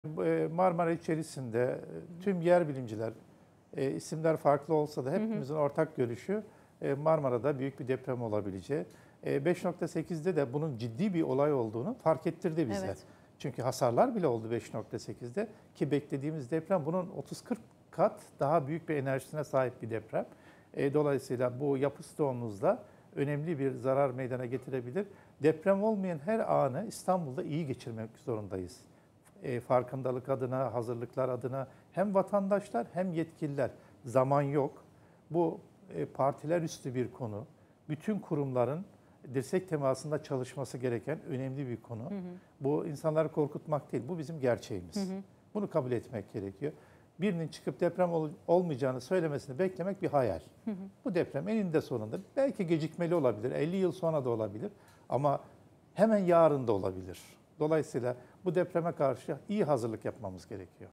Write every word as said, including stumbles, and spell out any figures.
Eee, Marmara içerisinde tüm yer bilimciler, eee, isimler farklı olsa da hepimizin ortak görüşü eee, Marmara'da büyük bir deprem olabileceği. Eee, beş nokta sekizde de bunun ciddi bir olay olduğunu fark ettirdi bize. Evet. Çünkü hasarlar bile oldu beş nokta sekizde ki beklediğimiz deprem bunun otuz kırk kat daha büyük bir enerjisine sahip bir deprem. Eee, dolayısıyla bu yapı stoğumuzda önemli bir zarar meydana getirebilir. Deprem olmayan her anı İstanbul'da iyi geçirmek zorundayız. E, farkındalık adına, hazırlıklar adına hem vatandaşlar hem yetkililer. Zaman yok. Bu e, partiler üstü bir konu. Bütün kurumların dirsek temasında çalışması gereken önemli bir konu. Hı hı. Bu insanları korkutmak değil, bu bizim gerçeğimiz. Hı hı. Bunu kabul etmek gerekiyor. Birinin çıkıp deprem ol, olmayacağını söylemesini beklemek bir hayal. Hı hı. Bu deprem eninde sonunda belki gecikmeli olabilir, elli yıl sonra da olabilir ama hemen yarın da olabilir. Dolayısıyla bu depreme karşı iyi hazırlık yapmamız gerekiyor.